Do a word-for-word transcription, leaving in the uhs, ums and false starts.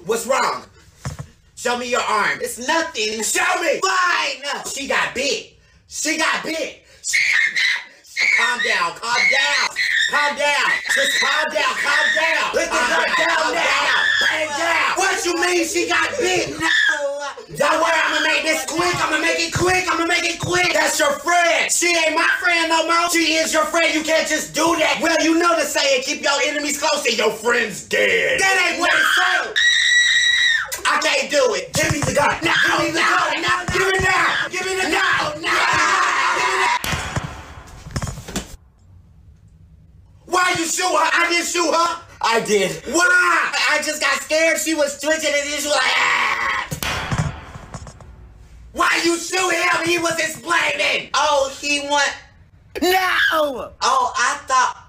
What's wrong? Show me your arm. It's nothing. Show me. Fine. She got bit. She got bit. She got bit. Calm down. Calm down. Calm down. Just calm down. Calm down. Put the gun down now. Put it down. What you mean she got bit? No. Don't worry, I'm gonna make this quick. I'm gonna make it quick. I'm gonna make it quick. That's your friend. She ain't my friend no more. She is your friend. You can't just do that. Well, you know the saying, keep your enemies close and your friend's dead. That ain't what it says. I can't do it. Give me the gun. No, give me the no, gun. no, no, give me no, now. give me the no, gun. no. Give me that. Why you shoot her? I didn't shoot her. I did. Why? I just got scared. She was twitching and then she was like, ah. Why you shoot him? He was explaining. Oh, he want... No. Oh, I thought...